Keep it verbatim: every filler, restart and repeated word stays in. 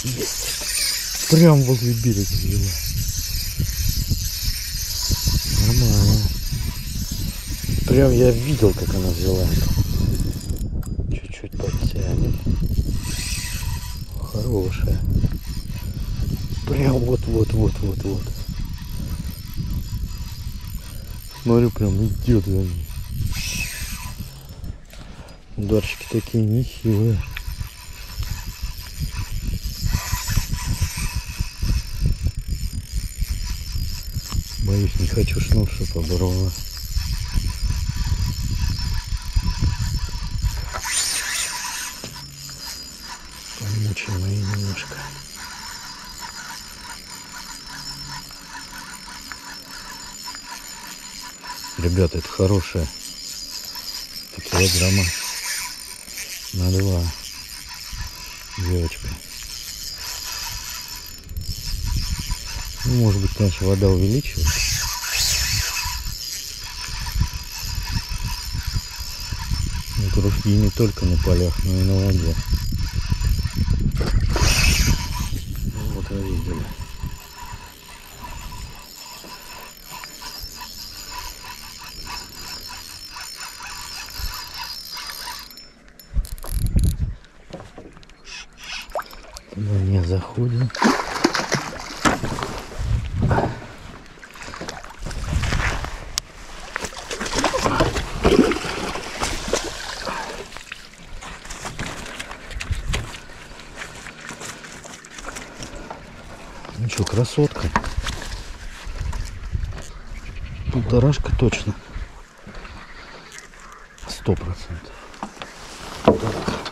Есть. Прям возле берега взяла. Нормально. Прям я видел, как она взяла. Чуть-чуть подтянет. Хорошая. Прям вот-вот-вот-вот-вот. Смотрю, прям идет за ней. Ударчики такие нехилые. Боюсь, не хочу шнур, чтоб оборвала. Помучаем ее немножко. Ребята, это хорошая. Это килограмма на два. Девочка. Ну, может быть, конечно, вода увеличивает. Но кружки не только на полях, но и на воде. Ну, вот вы видели. Туда не заходим. Ну что, красотка. Полторашка точно. Сто процентов. Так.